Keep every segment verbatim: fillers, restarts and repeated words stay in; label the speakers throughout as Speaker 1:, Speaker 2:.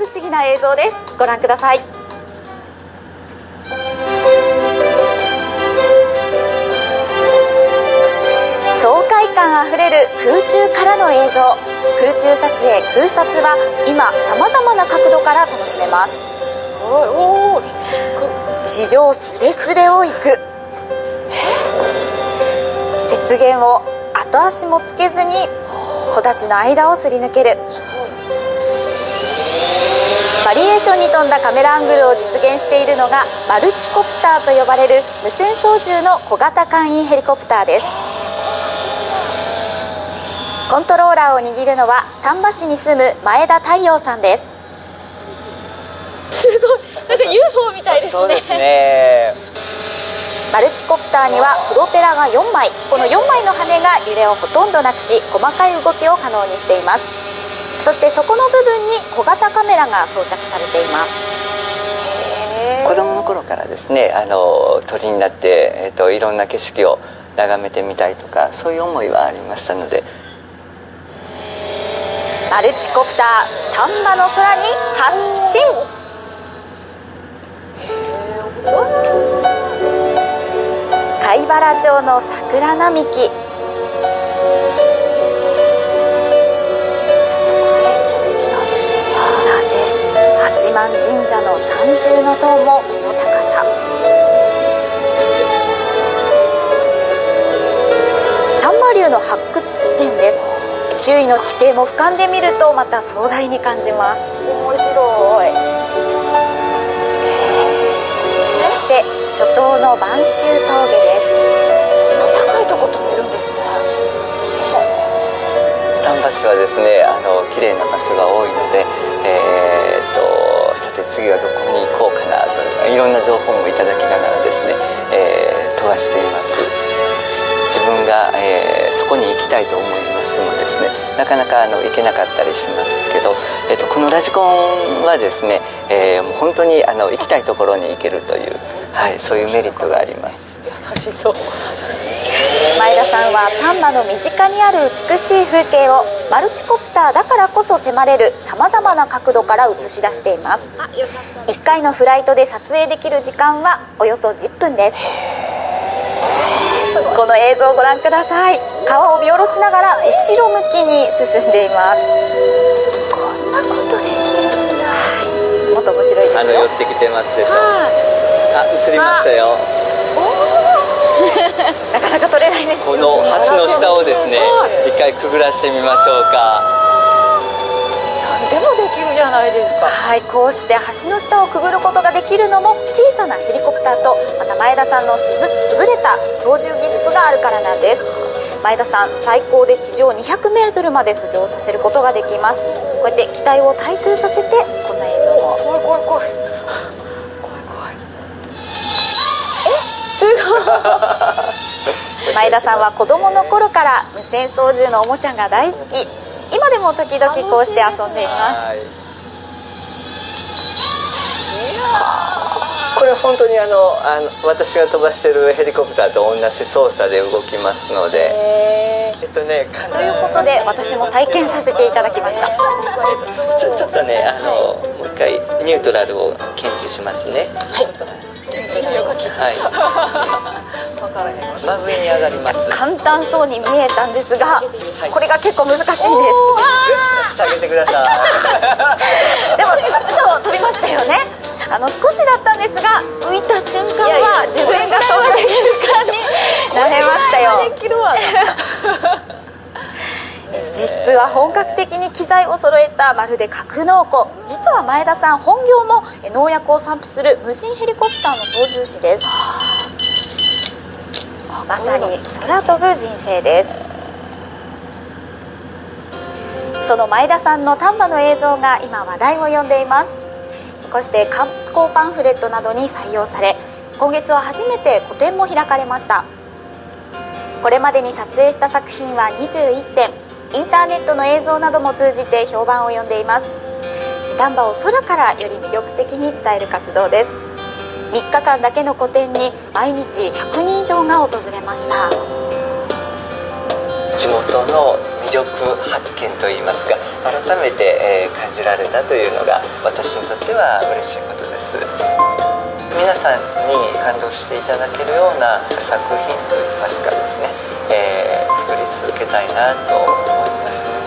Speaker 1: 思議な映像です。ご覧ください。爽快感あふれる空中からの映像。空中撮影、空撮は今さまざまな角度から楽しめます。すごい、おー、地上すれすれを行く。雪原を後足もつけずに木立の間をすり抜ける。バリエーションに富んだカメラアングルを実現しているのがマルチコプターと呼ばれる無線操縦の小型簡易ヘリコプターです。コントローラーを握るのは丹波市に住む前田太陽さんです。すごい、なんか ユーフォー みたいですね。
Speaker 2: そうですね。
Speaker 1: マルチコプターにはプロペラがよんまい、このよんまいの羽が揺れをほとんどなくし、細かい動きを可能にしています。そしてそこの部分に小型カメラが装着されています。
Speaker 2: 子供の頃からですね、あの鳥になって、えー、といろんな景色を眺めてみたいとか、そういう思いはありましたので。
Speaker 1: マルチコプター、丹波の空に発進。貝原町の桜並木。そうなんです。八幡神社の三重の塔もこの高さ。丹波竜の発掘地点です。周囲の地形も俯瞰で見るとまた壮大に感じます。面白い。そして初冬の播州峠です。こんな高いとこ飛べるんですね。
Speaker 2: 丹波市はですね、あの綺麗な場所が多いので、えー、とさて次はどこに行こうかなといろんな情報もいただきながらですね、えー、飛ばしています。自分が、えー、そこに行きたいと思いましてもですね、なかなかあの行けなかったりしますけど、えー、とこのラジコンはですね、えー、もう本当にあの行きたいところに行けるという、はい、そういうメリットがあります。
Speaker 1: 優しそう。前田さんは丹波の身近にある美しい風景をマルチコプターだからこそ迫れるさまざまな角度から映し出しています。いっかいのフライトで撮影できる時間はおよそじゅっぷんです。この映像をご覧ください。川を見下ろしながら後ろ向きに進んでいます。こんなことできるんだ。もっと面白いですよ。
Speaker 2: あの寄ってきてますでしょ。あ、映りましたよ。
Speaker 1: なかなか撮れないですよ。
Speaker 2: この橋の下をですね、一回くぐらしてみましょうか。
Speaker 1: 何でもできるじゃないですか。はい、こうして橋の下をくぐることができるのも小さなヘリコプターとまた前田さんのすず優れた操縦技術があるからなんです。前田さん、最高で地上にひゃくメートルまで浮上させることができます。こうやって機体を対空させてこんな映像を。怖い怖い怖い怖い怖い。え、すごい。前田さんは子供の頃から無線操縦のおもちゃが大好き。今でも時々こうして遊んでいます。
Speaker 2: これ本当にあのあの私が飛ばしているヘリコプターと同じ操作で動きますので、えっとね、
Speaker 1: ということで私も体験させていただきました。
Speaker 2: ちょ、ちょっとね、あのもう一回ニュートラルを検知しますね。
Speaker 1: はい。
Speaker 2: はい。真上に上がります。
Speaker 1: 簡単そうに見えたんですが、はい、これが結構難しいんです。
Speaker 2: 下げてください。
Speaker 1: でもちょっと飛びましたよね。あの少しだったんですが、浮いた瞬間は自分が飛んでいる感になれましたよ。実質は本格的に機材を揃えたまるで格納庫。実は前田さん、本業も農薬を散布する無人ヘリコプターの操縦士です。まさに空飛ぶ人生です。その前田さんの丹波の映像が今話題を呼んでいます。こうして観光パンフレットなどに採用され、今月は初めて個展も開かれました。これまでに撮影した作品はにじゅういってん、インターネットの映像なども通じて評判を呼んでいます。丹波を空からより魅力的に伝える活動です。みっかかんだけの個展に毎日ひゃくにん以上が訪れました。
Speaker 2: 地元の魅力発見といいますか、改めて、えー、感じられたというのが私にとっては嬉しいことです。皆さんに感動していただけるような作品といいますかですね、えー、作り続けたいなと思いますね。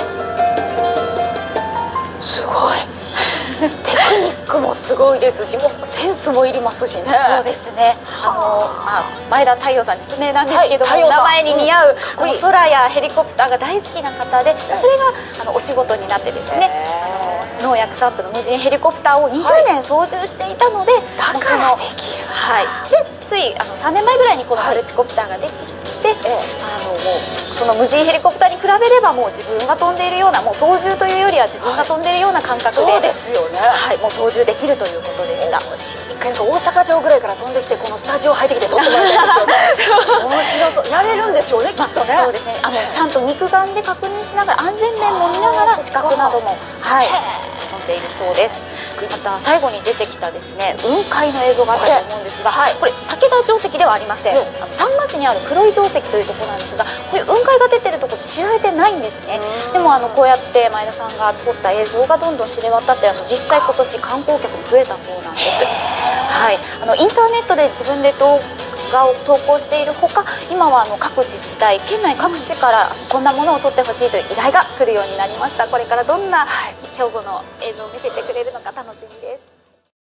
Speaker 3: すごいテクニックもすごいですし、もうセンスもいりますしね。
Speaker 1: そうですね。あの、まあ、前田太陽さん実名なんですけども、
Speaker 3: はい、
Speaker 1: 名前に似合う、
Speaker 3: うん、
Speaker 1: あの空やヘリコプターが大好きな方で、それがあのお仕事になってですね、あの農薬サップの無人ヘリコプターをにじゅうねん操縦していたので、
Speaker 3: だからできる。
Speaker 1: はい。で、ついあのさんねんまえぐらいにこのマルチコプターができて、はい、あのもうその無人ヘリコプターに比べればもう自分が飛んでいるような、もう操縦というよりは自分が飛んでいるような感覚で、
Speaker 3: そうですよね。
Speaker 1: はい、もう操縦できるということでした。
Speaker 3: 一回大阪城ぐらいから飛んできてこのスタジオ入ってきて撮ってもらいたいんですよ。面白そう。やれるんでしょうね、きっとね。
Speaker 1: そうですね。あのちゃんと肉眼で確認しながら、安全面も見ながら視覚などもはい飛んでいるそうです。また最後に出てきたですね、雲海の映像があったと思うんですが、はい、これ武田城石ではありません。丹波市にある黒い城石というところなんですが、こういう雲海が出てるところ知られてないんですね。でもあのこうやって前田さんが撮った映像がどんどん知れ渡って、あの実際今年観光客も増えたそうなんです。はい、あのインターネットで自分で動画を投稿しているほか、今はあの各自治体、県内各地からこんなものを撮ってほしいという依頼が来るようになりました。これからどんな兵庫の映像を見せてくれるのか楽しみです。